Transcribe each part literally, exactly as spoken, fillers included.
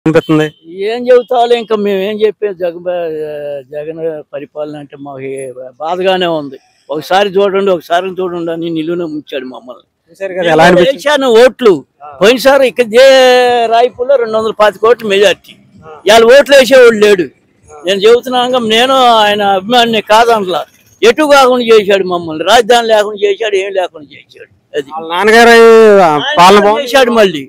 అనిపిస్తుంది. ఏం చెబుతాలో ఇంకా మేమేం చెప్పేది. జగన్ జగన్ పరిపాలన అంటే మాకు బాధగానే ఉంది. ఒకసారి చూడండి ఒకసారి చూడండి అని నిలువున ముంచాడు మమ్మల్ని. వేశాను ఓట్లు పోయినసారి ఇక్కడ జే రాయపూర్లో రెండు వందల పాతిక ఓట్లు మెజార్టీ. ఇవాళ ఓట్లు వేసేవాడు లేడు. నేను చెబుతున్నాగా నేను ఆయన అభిమాని కాదనలా. ఎటు కాకుండా చేశాడు మమ్మల్ని. రాజధాని లేకుండా చేశాడు, ఏం లేకుండా చేశాడు. అది నాన్నగారు పాలన చేశాడు. మళ్ళీ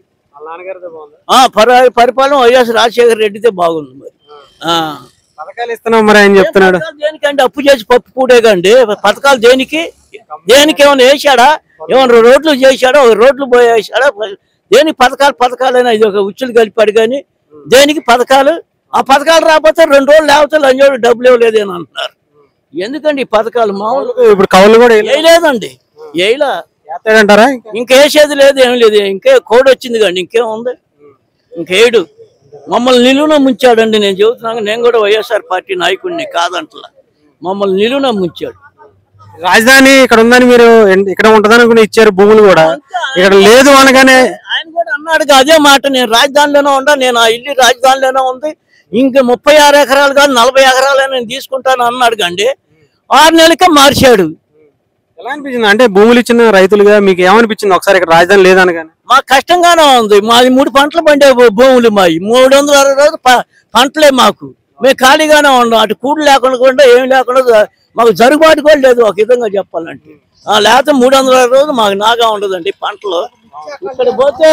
పరిపాలన వైఎస్ రాజశేఖర రెడ్డితే బాగుంది. మరి పథకాలు ఇస్తున్నాం మరి ఆయన చెప్తున్నాడు. దేనికంటే అప్పు చేసి పప్పు పూడేకండి పథకాలు దేనికి దేనికి ఏమైనా వేసాడా? ఏమన్నా రోడ్లు చేశాడా? రోడ్లు పోయేసాడా? దేనికి పథకాలు పథకాలైనా ఇది ఒక ఉచ్చులు కలిపాడు కానీ దేనికి పథకాలు? ఆ పథకాలు రాకపోతే రెండు రోజులు లేకపోతే లంచోడు డబ్బులు ఇవ్వలేదు అని అంటున్నారు. ఎందుకండి ఈ పథకాలు? మామూలు ఇప్పుడు కౌలు కూడా వేయలేదండి. వేయలా అంటారా? ఇంకేసేది లేదు, ఏం లేదు. ఇంకే కోడ్ వచ్చింది కండి, ఇంకేముంది? ఇంకేడు మమ్మల్ని నిలువున ముంచాడండి. నేను చెబుతున్నాను, నేను కూడా వైఎస్ఆర్ పార్టీ నాయకుడిని కాదంటలా. మమ్మల్ని నిలువున ముంచాడు. రాజధాని ఇక్కడ ఉందని మీరు ఇక్కడ ఉంటదని కూడా ఇచ్చారు, భూములు కూడా ఇక్కడ లేదు అనగానే ఆయన కూడా అన్నాడు అదే మాట. నేను రాజధానిలోనే ఉండా, నేను ఆ ఇల్లు రాజధానిలోనే ఉంది, ఇంకా ముప్పై ఆరు ఎకరాలు కాదు నలభై ఎకరాలు నేను తీసుకుంటాను అన్నాడు కండి. ఆరు నెలలకే మార్చాడు. ఎలా అనిపించింది? అంటే భూములు ఇచ్చిన రైతులుగా మీకు ఏమనిపించింది ఒకసారి ఇక్కడ రాజధాని లేదనగానే? మాకు కష్టంగానే ఉంది. మాది మూడు పంటలు పండే భూములు, మావి మూడు వందల అరవై రోజులు పంటలే మాకు. మేము ఖాళీగానే ఉన్నాం. అటు కూడు లేకుండా కూడా ఏం లేకుండా మాకు జరుగుబాటు కూడా లేదు ఒక విధంగా చెప్పాలంటే. లేకపోతే మూడు వందల అరవై రోజులు మాకు నాగా ఉండదండి పంటలు. ఇక్కడ పోతే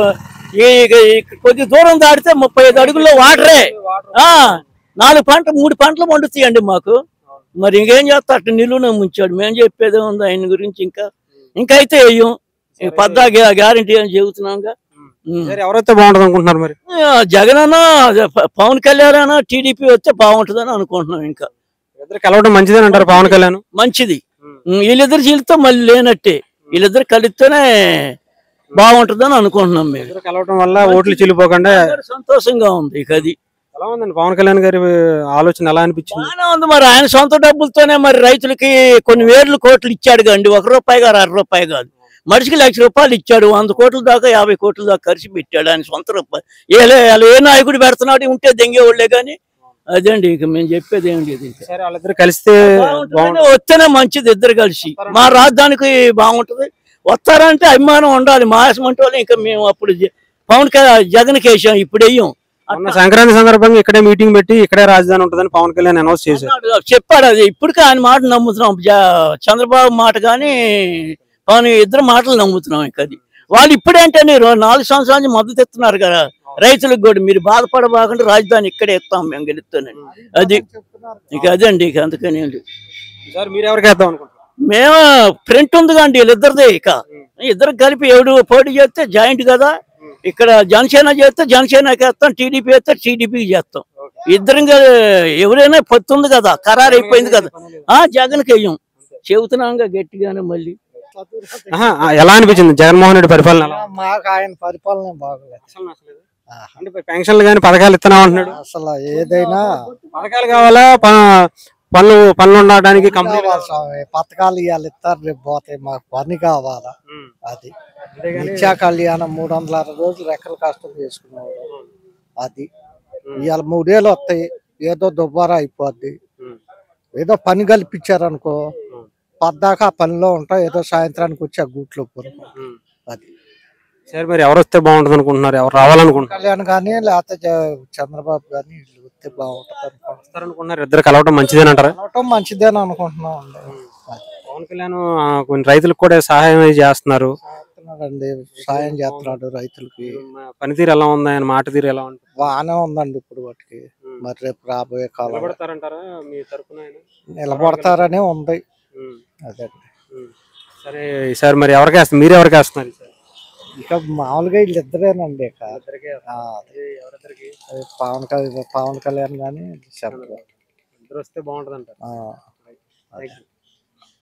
కొద్ది దూరం దాటితే ముప్పై ఐదు అడుగుల్లో వాటరే. నాలుగు పంట మూడు పంటలు పండుతాయండి మాకు. మరి ఇంకేం చేస్తా? అట్లా నిలువున ముంచాడు. మేము చెప్పేదే ఉంది ఆయన గురించి. ఇంకా ఇంకైతే వేయం పద్దా గ్యారంటీ అని చెబుతున్నాగా. ఎవరైతే బాగుంటుంది అనుకుంటున్నారు మరి? జగన్ అన్న పవన్ కళ్యాణ్ అన్న టీడీపీ వస్తే బాగుంటుందని అనుకుంటున్నాం. ఇంకా ఇద్దరు కలవడం మంచిదని అంటారు పవన్ కళ్యాణ్. మంచిది. వీళ్ళిద్దరు చీలితో మళ్ళీ లేనట్టే. వీళ్ళిద్దరు కలిస్తేనే బాగుంటుందని అనుకుంటున్నాం. మేము కలవడం వల్ల ఓట్లు చీలిపోకుండా సంతోషంగా ఉంది. ఇక అది ఎలా ఉందండి పవన్ కళ్యాణ్ గారి ఆలోచన? ఎలా అనిపించింది? బాగానే ఉంది. మరి ఆయన సొంత డబ్బులతోనే మరి రైతులకి కొన్ని వేలు కోట్లు ఇచ్చాడు కండి. ఒక రూపాయి కాదు అర రూపాయి కాదు, మనిషికి లక్ష రూపాయలు ఇచ్చాడు. వంద కోట్ల దాకా యాభై కోట్ల దాకా ఖర్చు పెట్టాడు ఆయన సొంత రూపాయి. ఏ నాయకుడు పెడుతున్నాడు ఉంటే దెంగేవాళ్లే కానీ. అదేండి ఇక మేము చెప్పేది ఏం లేదు. వాళ్ళిద్దరు కలిస్తే వస్తేనే మంచిది. ఇద్దరు కలిసి మా రాజధానికి బాగుంటది. వస్తారంటే అభిమానం ఉండాలి. మా అంటే ఇంకా మేము అప్పుడు పవన్ జగన్ కేసాం, ఇప్పుడు వెయ్యం. సంక్రాంతి సందర్భంగా ఇక్కడే మీటింగ్ పెట్టి ఇక్కడే రాజధాని ఉంటుందని పవన్ కళ్యాణ్ అనౌన్స్ చేశారు, చెప్పాడు. అది ఇప్పటికే ఆయన మాట నమ్ముతున్నాం. చంద్రబాబు మాట కానీ పవన్ ఇద్దరు మాటలు నమ్ముతున్నాం. ఇక అది వాళ్ళు ఇప్పుడేంటే నాలుగు సంవత్సరాల నుంచి మద్దతు ఇస్తున్నారు కదా రైతులకు కూడా. మీరు బాధపడబాకుండా రాజధాని ఇక్కడే ఇస్తాం మేము గెలుస్తానని. అది ఇక అదండి. ఇక అందుకని మీరు ఎవరికి వేద్దాం అనుకుంటున్నారు? మేము ఫ్రంట్ ఉంది కండి వీళ్ళిద్దరిదే. ఇక ఇద్దరు కలిపి ఎవడు పోటీ చేస్తే జాయింట్ కదా. ఇక్కడ జనసేన చేస్తే జనసేనకి వేస్తాం, టీడీపీ చేస్తే టీడీపీకి చేస్తాం. ఇద్దరం ఎవరైనా పొత్తు ఉంది కదా, ఖరారు అయిపోయింది కదా. ఆ జగన్కి వెయ్యం చెబుతున్నాంగా గట్టిగానే. మళ్ళీ ఎలా అనిపించింది జగన్మోహన్ రెడ్డి పరిపాలన? మాకు ఆయన పరిపాలన బాగోలేదు. పెన్షన్లు కానీ పథకాలు ఇస్తున్నా అంటున్నాడు. అసలు ఏదైనా పథకాలు కావాలా, పనులు పనులు ఉండడానికి పథకాలు ఇవాళ ఇస్తారు, రేపు పోతాయి. మాకు పని కావాలా. అది నిత్యా కళ్యాణం మూడు వందల అరవై రోజులు రెక్కలు కష్టం చేసుకునేవాడు. అది ఇవాళ మూడేళ్ళు వస్తాయి, ఏదో దుబ్బారా అయిపోద్ది. ఏదో పని కల్పించారనుకో పద్దాకా ఆ పనిలో ఉంటాం, ఏదో సాయంత్రానికి వచ్చి ఆ గూట్లో పోతాం. అది సరే మరి ఎవరు వస్తే బాగుంటుంది అనుకుంటున్నారు? ఎవరు రావాలనుకుంటున్నారు? కళ్యాణ్ కానీ లేకపోతే చంద్రబాబు కానీ వీళ్ళు వస్తే బాగుంటుంది అనుకుంటున్నారు. ఇద్దరు కలవటం మంచిదేనంటారా? కలవటం మంచిదేని అనుకుంటున్నాం అండి. పవన్ కళ్యాణ్ కొన్ని రైతులకు కూడా సహాయం చేస్తున్నారు అండి, సాయం చేస్తున్నాడు రైతులకి. పనితీరు ఎలా ఉంది? ఆయన మాట తీరు ఎలా ఉంది? బాగానే ఉందండి ఇప్పుడు వాటికి. మరి రేపు రాబోయే కాలం నిలబడతారంటారా? నిలబడతారనే ఉంది. అదే సరే ఈసారి మరి ఎవరికి వేస్తారు? మీరు ఎవరికి వేస్తున్నారు? ఇక మామూలుగా వీళ్ళిద్దరేనండి. ఇక పవన్ కళ్యాణ్ పవన్ కళ్యాణ్ కానీ ఇద్దరు వస్తే బాగుంటుంది అంటారు.